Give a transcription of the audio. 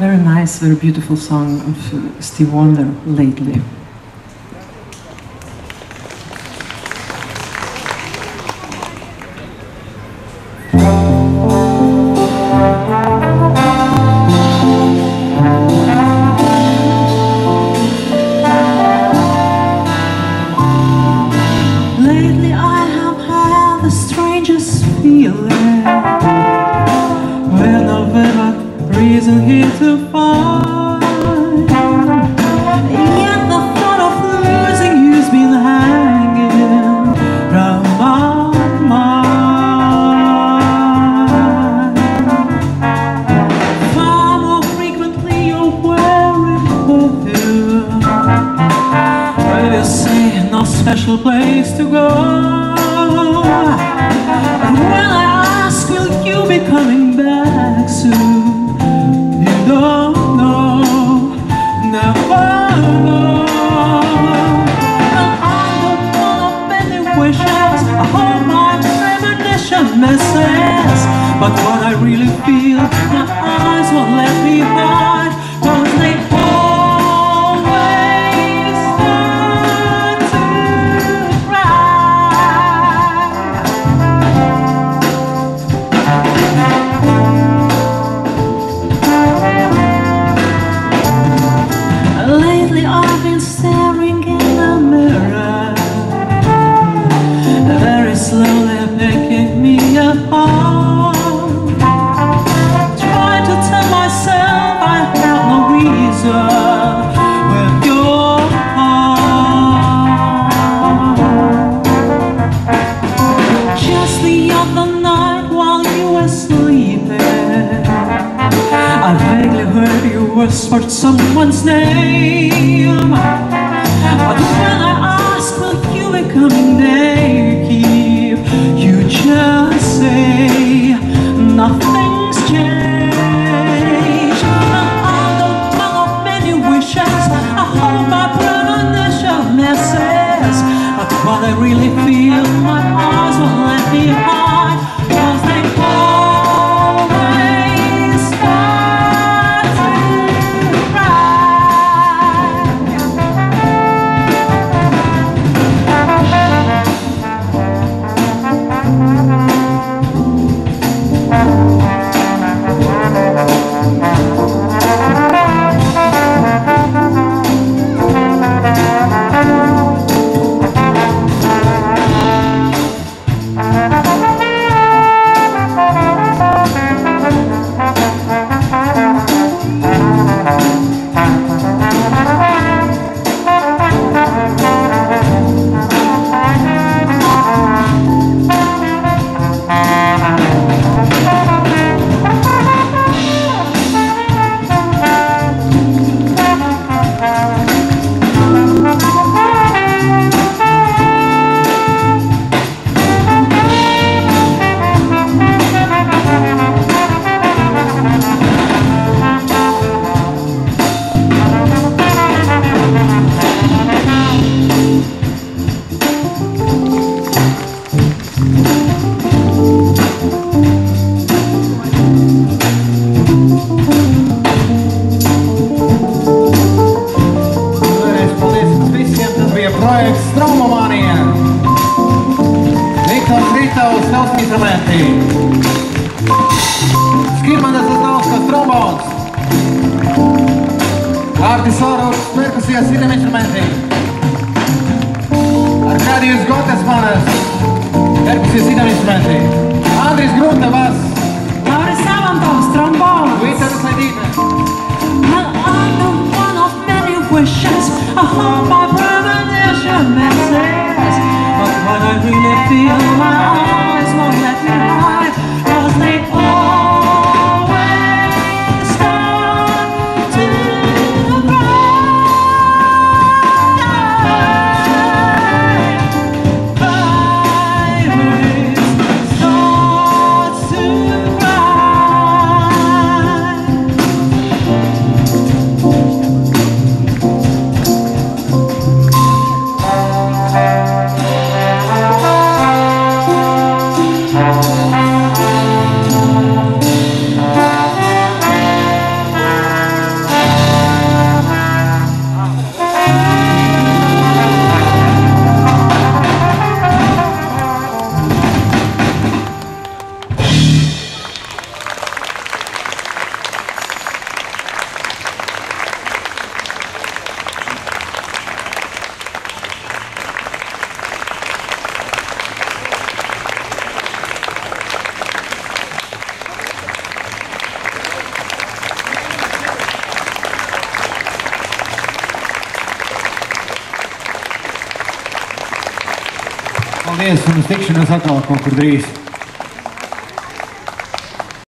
Very nice, very beautiful song of Steve Wonder, Lately. Lately I have had the strangest feeling, when I've ever reason here to find. Yet the thought of losing you's been hanging round my mind. Far more frequently you're wearing perfume, but you say no special place to go. And when I ask, will you be coming back soon? You don't know, never know. And I'm the one of many wishes, I hope my premonition misses. But what I really feel, my eyes won't let me hide, 'cause they always start to cry. Lately I've been staring in the mirror, very slowly picking me apart. Trying to tell myself I have no reason with your heart. Just the other night while you were sleeping, I vaguely heard you whisper someone's name. But when I asked, will you be coming there, keep you just say nothing's changed. And I'm the one of many wishes, I hope my premonition misses. But what I really feel, my eyes won't let me hide, 'cause they always start to cry. Strombomania. Niklas Ritovs, instrumenti. Skirmantas Lasnauskas, trombons. Artis Soruks, perkusijas, citiem instrumenti. Arkādijus Gotesmanas, perkusijas, citiem instrumenti. Andris Grunte, bass. Lauris Samantovs, trombones. Vītaras Ledīte. And I'm the one of many wishes, I hope my premonition misses. But what I really feel, my eyes won't let me hide, 'cause they always start to cry. Iris starts to cry. Paldies un uz tikšanos atkal kaut kur drīz.